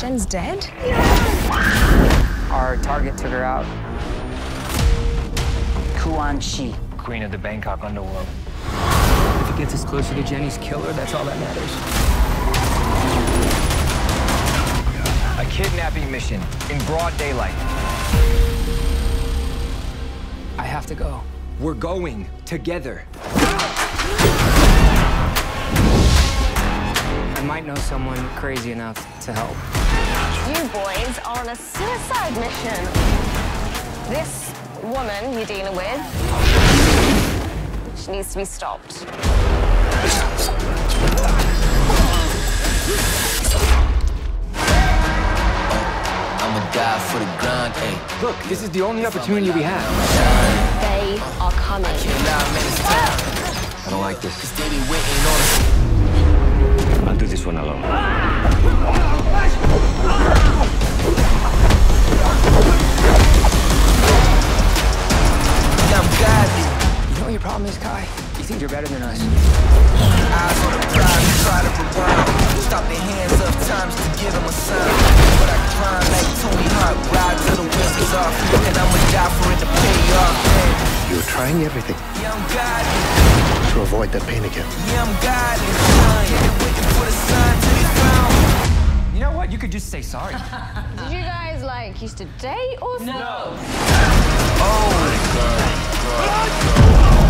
Jen's dead? Our target took her out. Kuan Shi, Queen of the Bangkok underworld. If it gets us closer to Jenny's killer, that's all that matters. A kidnapping mission in broad daylight. I have to go. We're going together. I might know someone crazy enough to help. You boys are on a suicide mission. This woman you're dealing with, she needs to be stopped. I'ma die for the grind, ayy. Look, this is the only opportunity we have. They are coming. Can't lie, man, it's time. I don't like this. 'Cause they be waiting on us. I'll do this one alone. Yeah, I'm godly. You know what your problem is, Kai? You think you're better than us. Eyes on the prize, try to rewind. Stop their hands up times to give them a sign. But I climb like Tony Hawk, ride till the whiskers off. And I'ma die for it to pay off, man. You're trying everything Yeah, I'm godly. to avoid that pain again. Yeah, I'm godly. Yeah, waiting for the sign till they found. You know what? You could just say sorry. Did you guys, like, used to date or something? Oh, my God.